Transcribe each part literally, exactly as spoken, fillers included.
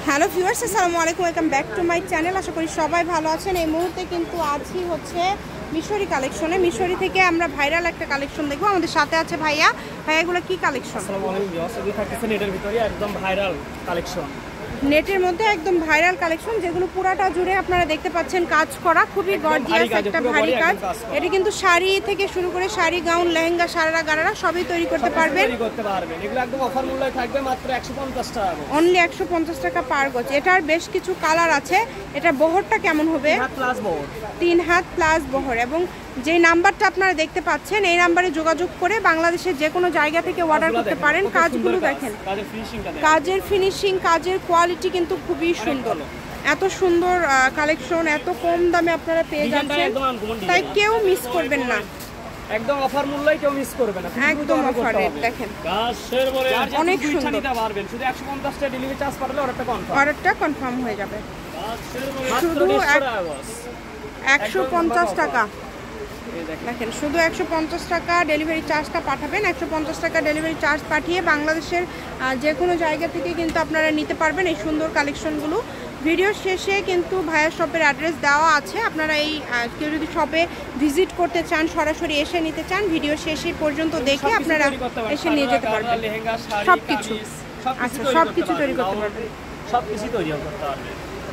Hello viewers, আসসালামু আলাইকুম, welcome back to my channel. আশা করি সবাই ভালো আছেন। এই মুহূর্তে কিন্তু আছি হচ্ছে মিশরি কালেকশনে। মিশরি থেকে আমরা ভাইরাল একটা কালেকশন দেখবো। আমাদের সাথে আছে ভাইয়া। ভাইয়া এগুলো কি কালেকশন? আসসালামু আলাইকুম ভিউয়ার্স, এগুলো থাকতেছে নেটের ভিতরে একদম ভাইরাল কালেকশন। নেটের মধ্যে একদম ভাইরাল কালেকশন, যেগুলো পুরাটা জুড়ে আপনারা দেখতে পাচ্ছেন কাজ করা, খুবই গর্জিয়াস একটা ভারী কাজ। এটা কিন্তু শাড়ি থেকে শুরু করে শাড়ি, গাউন, লেহেঙ্গা, সারারা, গারারা সবই তৈরি করতে পারবেন। তৈরি করতে পারবেন। এগুলো একদম অফার মূল্যে থাকবে মাত্র একশো পঞ্চাশ টাকা। অনলি একশো পঞ্চাশ টাকা পার গজ। এটার বেশ কিছু কালার আছে। এটা বহরটা কেমন হবে? হাত প্লাস বহর, তিন হাত প্লাস বহর। এবং যে নাম্বারটা আপনারা দেখতে পাচ্ছেন এই নাম্বারে যোগাযোগ করে বাংলাদেশের যে কোনো জায়গা থেকে অর্ডার করতে পারেন। কাজগুলো দেখেন, কাজের ফিনিশিং, কাজের কোয়ালিটি কিন্তু খুবই সুন্দর। এত সুন্দর কালেকশন এত কম দামে আপনারা পেয়ে যাচ্ছেন, তাই কেউ মিস করবেন না। একদম অফার মূল্যে কেউ মিস করবে না, একদম অফার রেট। দেখেন অনেক সুন্দর। নিতে পারবেন শুধু একশো পঞ্চাশ টাকা ডেলিভারি চার্জ পাঠালে অর্ডারটা কনফার্ম অর্ডারটা কনফার্ম হয়ে যাবে। শুধু একশো পঞ্চাশ টাকা। দেখেন শুধু একশো পঞ্চাশ টাকা ডেলিভারি চার্জটা পাঠাবেন। একশো পঞ্চাশ টাকা ডেলিভারি চার্জ পাঠিয়ে বাংলাদেশের যে কোনো জায়গা থেকে কিন্তু আপনারা নিতে পারবেন এই সুন্দর কালেকশনগুলো। ভিডিও শেষে কিন্তু ভাইয়া শপের অ্যাড্রেস দেওয়া আছে। আপনারা এই কেউ যদি শপে ভিজিট করতে চান, সরাসরি এসে নিতে চান, ভিডিও শেষে পর্যন্ত দেখে আপনারা এসে নিয়ে যেতে পারবেন। সব কিছু আচ্ছা সব কিছু তৈরি করতে পারবেন, সব কিছু তৈরি করতে পারবেন।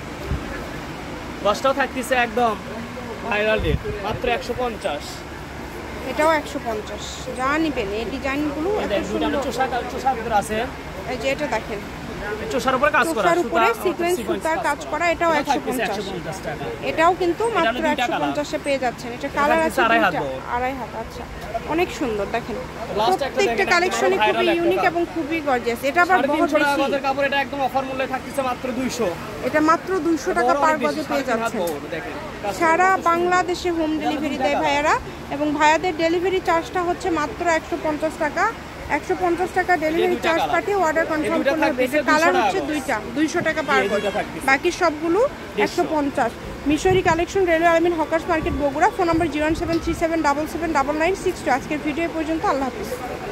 কষ্টও থাকতেছে একদম ভাইরাল রেট মাত্র একশো পঞ্চাশ। এটাও একশো পঞ্চাশ। যা নিবেন এই ডিজাইনগুলো এত সুন্দর। আছে এই যে এটা দেখেন চোষার উপরে কাজ করা, চোষার উপরে সিকোয়েন্স সুতার কাজ করা। এটাও একশো পঞ্চাশ। এটাও কিন্তু মাত্র একশো পঞ্চাশে পেয়ে যাচ্ছেন। এটা কালার আছে আড়াই হাত। আচ্ছা অনেক সুন্দর। দেখেন প্রত্যেকটা কালেকশনই খুবই ইউনিক এবং খুবই গর্জিয়াস। এটা আবার বহুত বেশি কাপড়। এটা একদম অফার মূল্যে থাকতেছে মাত্র দুইশো। এটা মাত্র দুইশো টাকা পার গজে পেয়ে যাচ্ছেন। সারা বাংলাদেশে হোম ডেলিভারি দেয় ভাইয়ারা, এবং ভাইয়াদের ডেলিভারি চার্জটা হচ্ছে মাত্র একশো পঞ্চাশ টাকা। একশো পঞ্চাশ টাকা ডেলিভারি চার্জ পাঠিয়ে অর্ডার কনফার্ম করতে হবে। এটা কালার হচ্ছে দুইটা, দুইশো টাকা পার গজ। বাকি সবগুলো একশো পঞ্চাশ। মিশরি কালেকশন, রেলওয়ে আলমিন, hawkers market, Bogura. Phone number zero one seven three seven double seven double nine six two. আজকের ভিডিও পর্যন্ত। আল্লাহ হাফিজ।